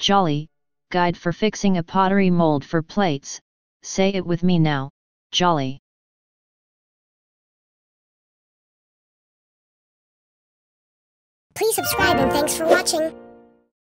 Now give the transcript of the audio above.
Jolley, guide for fixing a pottery mold for plates. Say it with me now, jolley. Please subscribe and thanks for watching.